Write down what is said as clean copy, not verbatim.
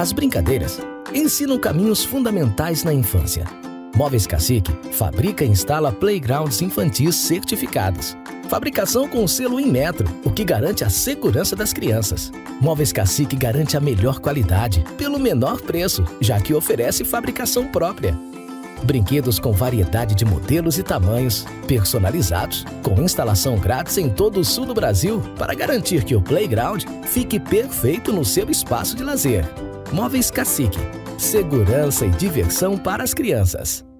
As brincadeiras ensinam caminhos fundamentais na infância. Móveis Cacique fabrica e instala playgrounds infantis certificados. Fabricação com selo Inmetro, o que garante a segurança das crianças. Móveis Cacique garante a melhor qualidade, pelo menor preço, já que oferece fabricação própria. Brinquedos com variedade de modelos e tamanhos, personalizados, com instalação grátis em todo o sul do Brasil, para garantir que o playground fique perfeito no seu espaço de lazer. Móveis Cacique, segurança e diversão para as crianças.